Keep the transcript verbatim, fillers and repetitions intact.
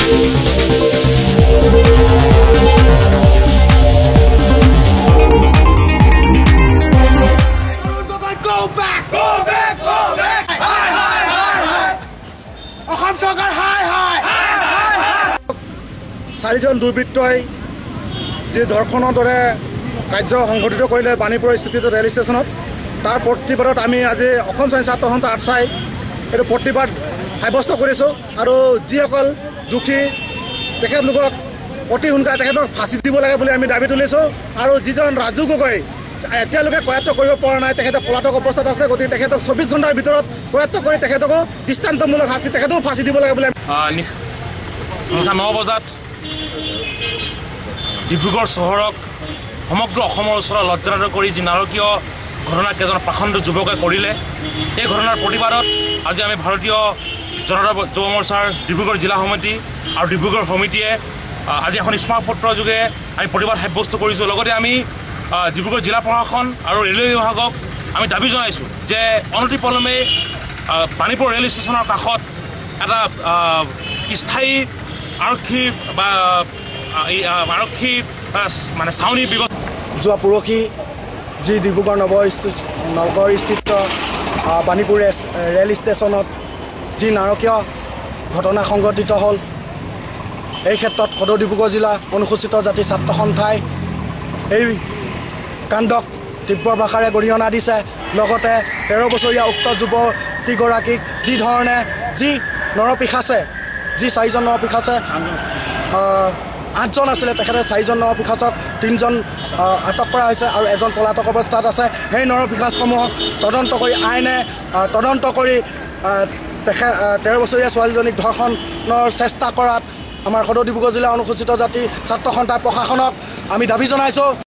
চাৰিজন দুৰ্বৃত্তই যে ধৰ্ষণৰ দৰে কাৰ্য সংঘটিত কৰিলে বাণীপুৰ স্থিত ৰেল ষ্টেচনত তাৰ প্ৰতিবাদত আমি আজি অসম স্বাধীন ছাত্ৰ সন্থা আটচাই এইটো প্ৰতিবাদ সাব্যস্ত কৰিছোঁ আৰু যিসকল দোষী তেখেতলোকক অতি সোনকালে তেখেতক ফাঁচি দিব লাগে বুলি আমি দাবী তুলিছোঁ আৰু যিজন ৰাজু গগৈ এতিয়ালৈকে কৰায়ত্ব কৰিব পৰা নাই তেখেতে পলাতক অৱস্থাত আছে গতিকে তেখেতক চৌবিছ ঘণ্টাৰ ভিতৰত কৰায়ত্ব কৰি তেখেতকো দৃষ্টান্তমূলক শাস্তি তেখেতকো ফাঁচি দিব লাগে বুলি নিশা ন বজাত ডিব্ৰুগড় চহৰক সমগ্ৰ অসমৰ ওচৰত লজ্জানত কৰি যি নাৰকীয় ঘটনা কেইজন পাখণ্ড যুৱকে কৰিলে এই ঘটনাৰ প্ৰতিবাদত আজি আমি ভাৰতীয় জনতা যুৱ মৰ্চাৰ ডিব্ৰুগড় জিলা সমিতি আৰু ডিব্ৰুগড় সমিতিয়ে আজি এখন স্মাৰকপত্ৰ যোগে আমি প্ৰতিবাদ সাব্যস্ত কৰিছোঁ। লগতে আমি ডিব্ৰুগড় জিলা প্ৰশাসন আৰু ৰেলৱে বিভাগক আমি দাবী জনাইছোঁ যে অনতিপলমে বাণীপুৰ ৰেল ষ্টেচনৰ কাষত এটা স্থায়ী আৰক্ষী বা আৰক্ষী মানে চাউনি ব্যৱস্থা যোৱা পৰহি যি ডিব্ৰুগড় নগৰ নগৰ স্থিত বাণীপুৰ ৰেল ষ্টেচনত যি নাৰকীয় ঘটনা সংঘটিত হ'ল এই ক্ষেত্ৰত সদৌ ডিব্ৰুগড় জিলা অনুসূচিত জাতি ছাত্ৰ সন্থাই এই কাণ্ডক তীব্ৰ ভাষাৰে গৰিহণা দিছে। লগতে তেৰ বছৰীয়া উক্ত যুৱতীগৰাকীক যি ধৰণে যি নৰপিশাচে যি চাৰিজন নৰপিশাচে আঠজন আছিলে তেখেতে চাৰিজন নৰপিশাচক তিনিজন আটক কৰা হৈছে আৰু এজন পলাতক অৱস্থাত আছে। সেই নৰপিশাচসমূহক তদন্ত কৰি আইনে তদন্ত কৰি তেখেত তেৰ বছৰীয়া ছোৱালীজনীক ধৰ্ষণৰ চেষ্টা কৰাত আমাৰ সদৌ ডিব্ৰুগড় জিলা অনুসূচিত জাতি ছাত্ৰ সন্থাৰ প্ৰশাসনক আমি দাবী জনাইছোঁ।